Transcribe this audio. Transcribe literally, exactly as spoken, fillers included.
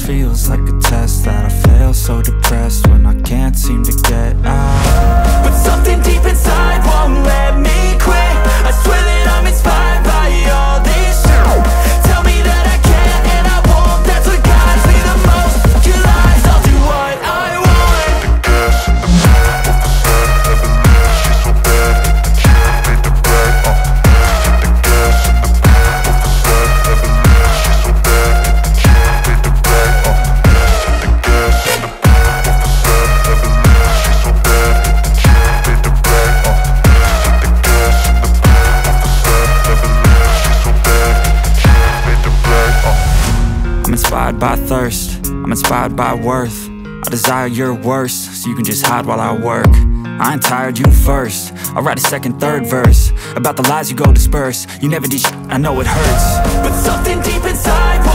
feels like a test that I fail, so depressed when I can't seem to get out. But something deep inside won't let me quit. I swear that I'm inspired by all this shit. Tell me that I can and I won't. That's what guides me the most. Your lies, I'll do what I want. I'm inspired by thirst, I'm inspired by worth. I desire your worst, so you can just hide while I work. I ain't tired, you first. I'll write a second, third verse about the lies you go disperse. You never did shit, I know it hurts. But something deep inside